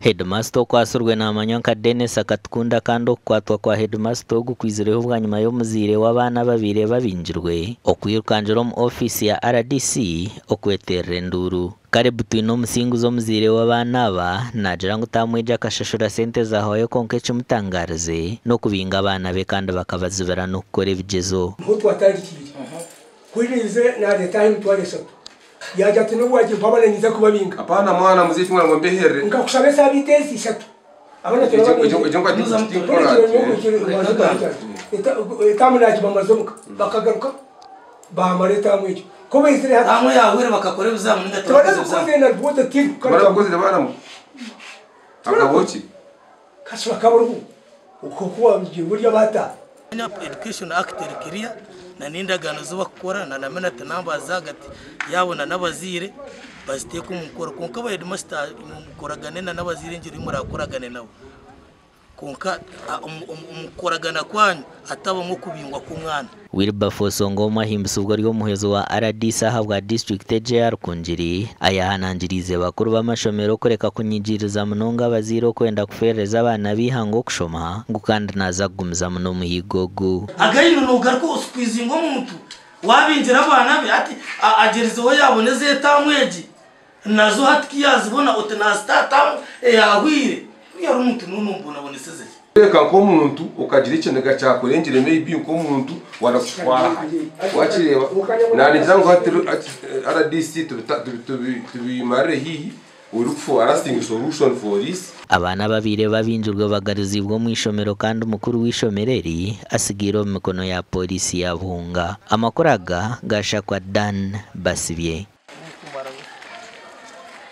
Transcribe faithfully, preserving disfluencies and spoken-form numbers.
Headmaster kwasurwe na manyonka Dennis akatkunda kandi okwatwa kwa headmaster ogukwizireho bwanyuma y'omuzire w'abana babire babinjirwe okwirukanjira mu office ya R D C okweterera enduru. Karibu twino omusinguzi omuzire w'abana aba nagira ngu tamweja akashashura sente zahawe konka ekimutangarize n'okubinga abana be kandi bakabazibira n'okukora ebigezo. Kuirize na leta y'umutware eshatu yaja tino waje babana niza kubabinga apana mwana muziti mwana ngombehere ngakushabesa bitezi eshatu abana ejo ejo ejo kwati kutikora etamuna kibamazomuka bakagaruka bamareta mwejo ko bezire hata amwe yahwere bakakore buzamu ndatora kuze na bota tiru bara kuze bana akabochi kashwa kaburu uko kuwa mje burya bata Education Act rikiria na nindagano zo bakora na namena tanamba zagati yabona nabazire bazite ko mukora konka ba headmaster mukoragane na nabazire njiri murakoragane nabo konka mukoragana kwanyu ataba nko kubingwa ku mwana. Wilberforce Ngoma himbisubwa ryo muhezo wa R D C ahabwa district J R kunjiri ayahanangirize bakuru b'amashomero kureka kunyigiriza munonga baziro kwenda kufereza abana bihango kushoma ngukanda naza gumiza muno muhigogo agayino nugarko uskwizingo muntu wabinjira abana be ati agerizo yaboneze etamweji nazo hatkiyazibona utenastata eyahwire yari umuntu nunumbona boneseze reka ko umuntu ukagira ikintu gacakurengere maybe ko umuntu warakwa wakireba nanigira ngo R D C tubimare hihi we look for a lasting solution for this. Abana babire babinjurwa bagarizibwo mu ishomero kandi umukuru w'ishomereri asigira mu mikono ya polisi ya Buhunga. Amakoraga gashakwa Dan Basibye.